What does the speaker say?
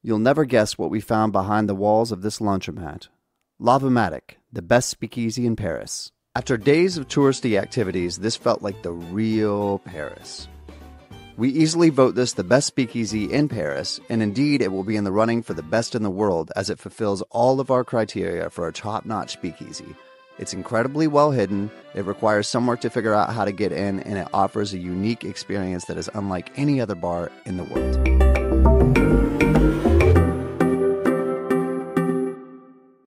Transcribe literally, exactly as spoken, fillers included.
You'll never guess what we found behind the walls of this laundromat. Lavomatic, the best speakeasy in Paris. After days of touristy activities, this felt like the real Paris. We easily vote this the best speakeasy in Paris, and indeed it will be in the running for the best in the world as it fulfills all of our criteria for a top-notch speakeasy. It's incredibly well hidden, it requires some work to figure out how to get in, and it offers a unique experience that is unlike any other bar in the world.